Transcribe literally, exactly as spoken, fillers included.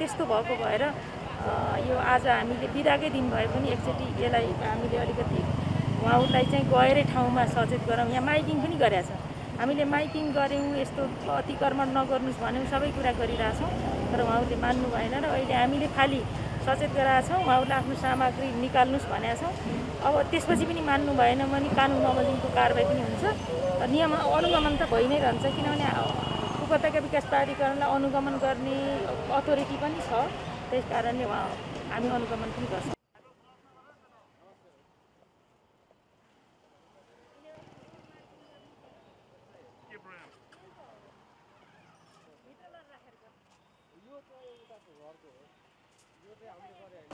त्यस्तो भएको भएर यो आज हामीले बिदाकै दिन भए पनि एकचोटि यसलाई हामीले अलिकति उहाँहरूलाई चाहिँ गएरै ठाउँमा सचेत गरौँ। यहाँ माइकिङ पनि गरेका छ, हामीले माइकिङ गऱ्यौँ, यस्तो अतिक्रमण नगर्नुहोस् भन्यौँ, सबै कुरा गरिरहेछौँ, तर उहाँहरूले मान्नु भएन र अहिले हामीले खालि सचेत गराएका छौँ, उहाँहरूले आफ्नो सामग्री निकाल्नुहोस् भनेका छौँ। अब त्यसपछि पनि मान्नु भएन भने कानुन बमोजिमको कारबाही पनि हुन्छ। नियम अनुगमन त भइ नै रहन्छ, किनभने उपत्यका विकास प्राधिकरणलाई अनुगमन गर्ने अथोरिटी पनि छ, त्यस कारणले उहाँ हामी अनुगमन पनि गर्छौँ।